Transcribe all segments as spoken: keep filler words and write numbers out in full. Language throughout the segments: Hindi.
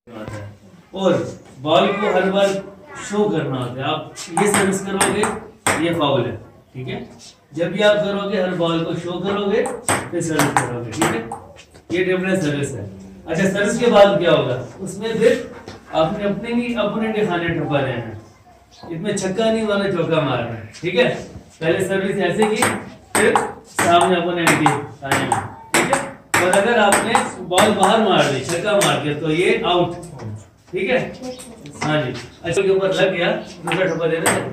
और बॉल को हर बार शो करना होता है। आप ये सर्विस करोगे ये फाउल है, ठीक है। जब भी आप करोगे हर बॉल को शो करोगे फिर सर्विस करोगे, ठीक है। ये डिफरेंट सर्विस है। अच्छा, सर्विस के बाद क्या होगा, उसमें फिर आपने अपने नहीं अपोनेंट के खाने ठप्पा देना है। इसमें छक्का नहीं मारना, चौका मारना है, ठीक है। पहले सर्विस ऐसे की, फिर सामने अपोनेंट के खाने में, ठीक है। और अगर आपने बॉल बाहर मार दी, छक्का मार दिया, तो ये आउट, ठीक है। हाँ जी, अच्छा के ऊपर लग गया, दूसरा ठप्पा देना है।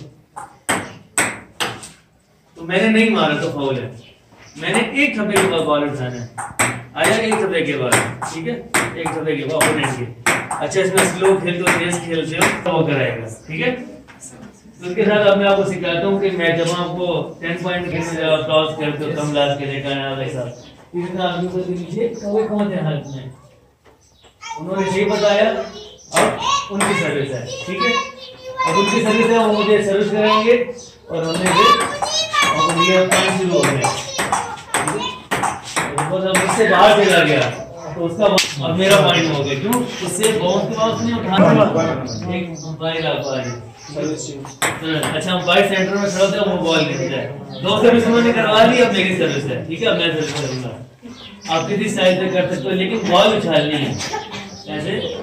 तो मैंने नहीं मारा तो फाउल है। मैंने एक ठप्पे के बाद बॉल उठाना है, आया एक ठप्पे के बाद, ठीक है, एक ठप्पे के बाद अपोनेंट के। अच्छा, इसमें स्लो खेलते हो, तेज खेलते हो तो वो कराएगा, ठीक है। तो उसके साथ अब मैं आपको सिखाता हूँ कि मैं जब आपको टेन पॉइंट गेम में जब टॉस करते हो, कम लास्ट के लेकर आया वैसा इतना आदमी को नीचे कौवे कौन थे हाथ में, उन्होंने ये बताया। अब उनकी सर्विस है, ठीक है। अब उनकी सर्विस है, वो मुझे सर्विस कराएंगे और हमने फिर अब ये पॉइंट शुरू हो गया। अब उससे बाहर चला गया तो उसका अब मेरा पॉइंट हो गया। क्यों? उससे बाउंस के बाद नहीं उठाना, एक बाइक आ पाए। अच्छा, हम बाइक सेंटर में खड़ा थे, वो बॉल गिर जाए। दो सर्विस उन्होंने करवा ली, अब मेरी सर्विस है, ठीक है। मैं सर्विस करूंगा, आप किसी साइड से कर सकते हो, लेकिन बॉल उछालनी है ऐसे।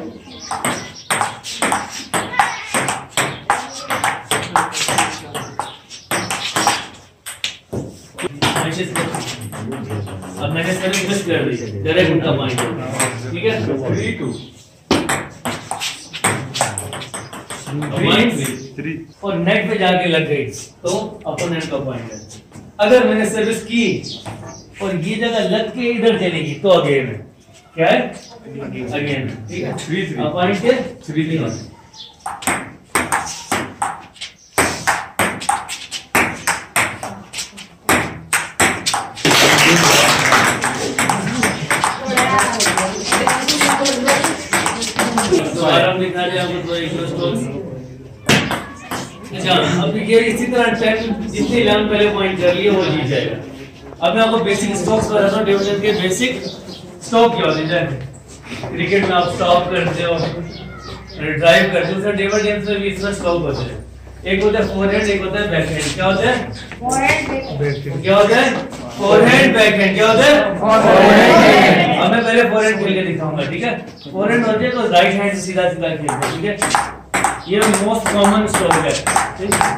अब मैंने सर्विस मिस कर दी, डायरेक्ट उनका पॉइंट, ठीक है। थ्री टू और नेट पे जाके लग गई तो अपोनेंट का पॉइंट है। अगर मैंने सर्विस की और ये जगह लग के इधर चलेगी तो अगेन है, क्या है, अगेन, ठीक है। थ्री थ्री पॉइंट है, थ्री थ्री दिखा दिया आपको तो एक दो। अच्छा, अब ये इसी तरह टेन जितने इलेवन पहले पॉइंट कर लिए वो जीत जाएगा। अब मैं आपको बेसिक स्ट्रोक्स बताता हूँ। टेबल टेनिस के बेसिक स्ट्रोक क्या होते हैं। क्रिकेट में आप स्टॉप करते हो, ड्राइव करते हो, टेबल टेनिस में भी इसमें स्ट्रोक होते हैं। एक होता है फोरहैंड, एक होता है बैकहैंड। क्या होता है फोरहैंड, क्या होता है फोरहैंड, बैकहैंड क्या होता है फोरहैंड। अब मैं पहले फोरहैंड खेल के दिखाऊंगा, ठीक है। फोरहैंड होते हैं तो राइट हैंड से सीधा सीधा खेलते हैं, ठीक है। ये मोस्ट कॉमन स्ट्रोक है, ठीक है।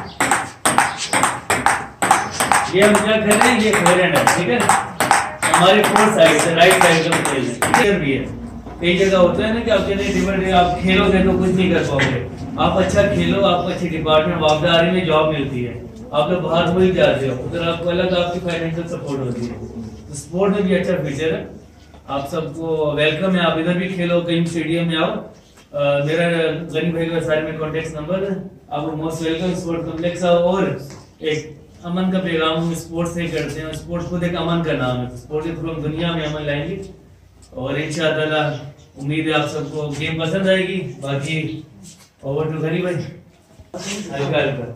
ये हम क्या कर रहे हैं, ये फोरहैंड है, ठीक है। हमारे फोर साइड से राइट साइड का खेल है, भी है। कई जगह होता है ना कि आप कहते हैं डिफरेंट, आप खेलोगे तो कुछ नहीं कर पाओगे। आप अच्छा खेलो, आपको अच्छी डिपार्टमेंट वापदारी में जॉब मिलती है, आप लोग बाहर हो ही जाते हो, उधर आपको अलग आपकी फाइनेंशियल सपोर्ट होती है। तो स्पोर्ट में भी अच्छा फीचर है। आप सबको वेलकम है, आप इधर भी खेलो, कहीं स्टेडियम में आओ। Uh, मेरा गनी भाई का सारे में कॉन्टेक्ट नंबर, आप मोस्ट वेलकम स्पोर्ट कॉम्प्लेक्स। और एक अमन का पैगाम हम स्पोर्ट से करते हैं। स्पोर्ट खुद एक अमन का नाम है, स्पोर्ट के थ्रू हम दुनिया में अमन लाएंगे। और इंशाअल्लाह उम्मीद है आप सबको गेम पसंद आएगी। बाकी ओवर टू गनी भाई, हल्का हल्का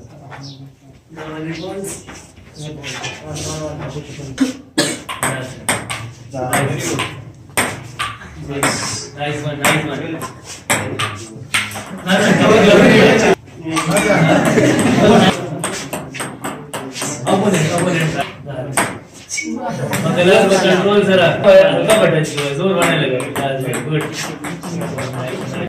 nice one, nice one. Control जरा, हल्का बटन जोर आने लगा। गुड।